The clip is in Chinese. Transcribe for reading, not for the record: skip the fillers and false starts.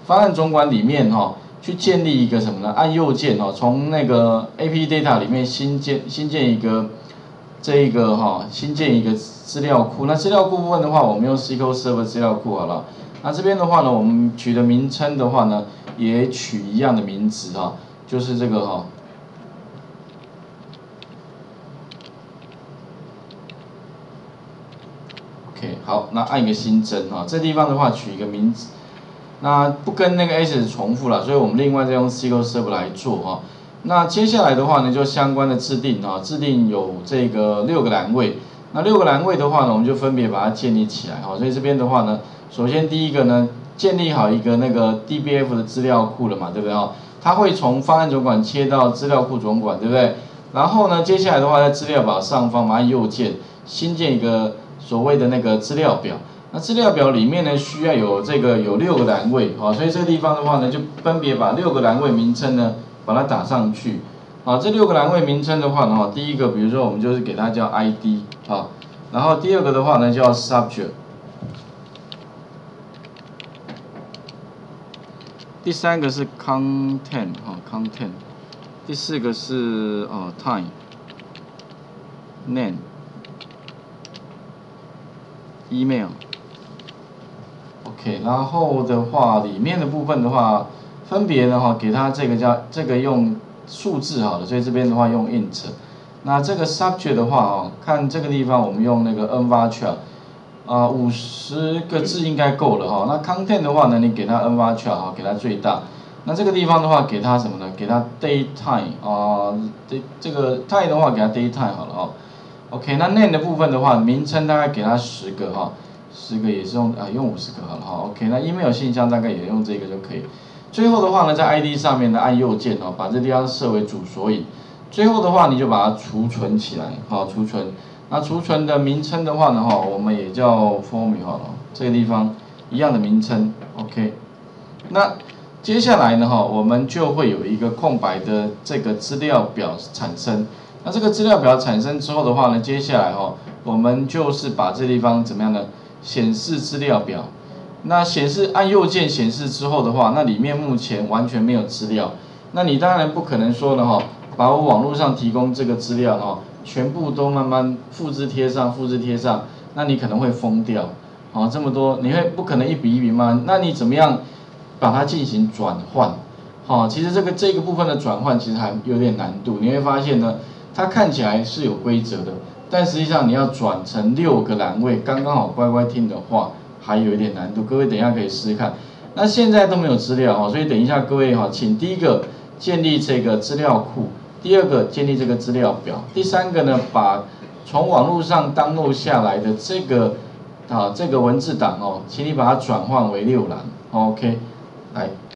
方案总管里面去建立一个什么呢？按右键从那个 AP Data 里面新建一个新建一个资料库。那资料库部分的话，我们用 SQL Server 资料库好了。那这边的话呢，我们取的名称的话呢，也取一样的名字就是这个OK， 好，那按一个新增这地方的话取一个名字。那不跟那个 S 重复了，所以我们另外再用 SQL Server 来做那接下来的话呢，就相关的制定制定有这个6个栏位。那6个栏位的话呢，我们就分别把它建立起来所以这边的话呢，首先第一个呢，建立好一个那个 DBF 的资料库了嘛，对不对它会从方案总管切到资料库总管，对不对？然后呢，接下来的话，在资料表上方按右键，新建一个所谓的那个资料表。那资料表里面呢，需要有6个栏位所以这个地方的话呢，就分别把6个栏位名称呢，把它打上去这6个栏位名称的话呢第一个比如说我们就是给它叫 ID 然后第二个的话呢叫 Subject， 第三个是 Content Content， 第四个是Time Name Email。OK， 然后的话，里面的部分的话，分别呢给它这个用数字好了，所以这边的话用 int。那这个 subject 的话看这个地方我们用那个 nvarchar， 50个字应该够了那 content 的话呢，你给它 nvarchar 给它最大。那这个地方的话给它什么呢？给它 daytime 这个 time 的话给它 daytime 好了OK， 那 name 的部分的话，名称大概给它10个10个也是用50个好了OK， 那 email 信箱大概也用这个就可以。最后的话呢，在 ID 上面呢按右键把这地方设为主索引。最后的话，你就把它储存起来储存。那储存的名称的话呢我们也叫 form 好了，这个地方一样的名称 OK。那接下来呢我们就会有一个空白的这个资料表产生。那这个资料表产生之后的话呢，接下来我们就是把这地方怎么样呢？显示资料表。那显示按右键显示之后的话，那里面目前完全没有资料。那你当然不可能说呢把我网络上提供这个资料全部都慢慢复制贴上，那你可能会疯掉这么多，你会不可能一笔一笔吗？那你怎么样把它进行转换？其实这个部分的转换其实还有点难度，你会发现呢。它看起来是有规则的，但实际上你要转成6个栏位，刚刚好乖乖听的话，还有一点难度。各位等一下可以试试看。那现在都没有资料所以等一下各位请第一个建立这个资料库，第二个建立这个资料表，第三个呢，把从网络上download下来的这个文字档请你把它转换为6栏 OK， 来。